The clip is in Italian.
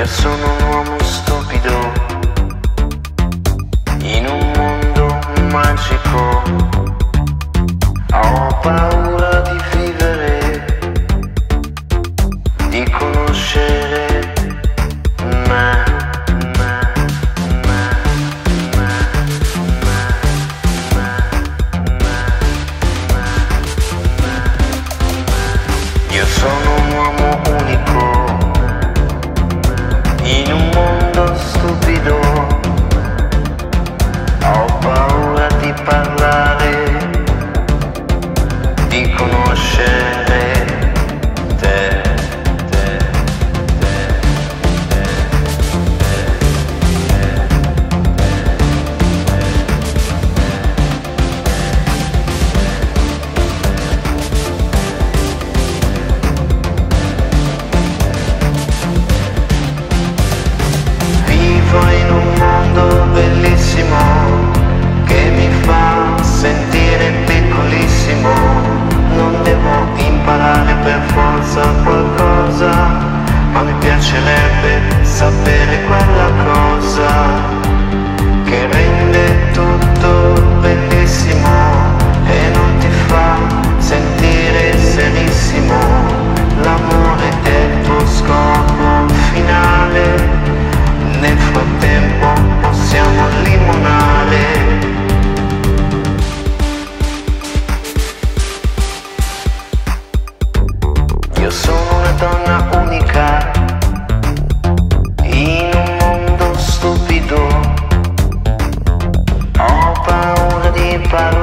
Io sono un uomo stupido in un mondo magico. Ho paura di vivere, di conoscere me. Io sono un uomo unico in un mondo stupido. Ho paura di parlare, di conoscere te. Vivo in un mondo bellissimo che mi fa sentire piccolissimo. Non devo imparare per forza qualcosa, ma mi piacerebbe sapere quella cosa che rende tutto bellissimo e non ti fa sentire serissimo. L'amore è il tuo scopo finale, nel frattempo possiamo limonare. Io sono una donna unica in un mondo stupido. Ho paura di parlare,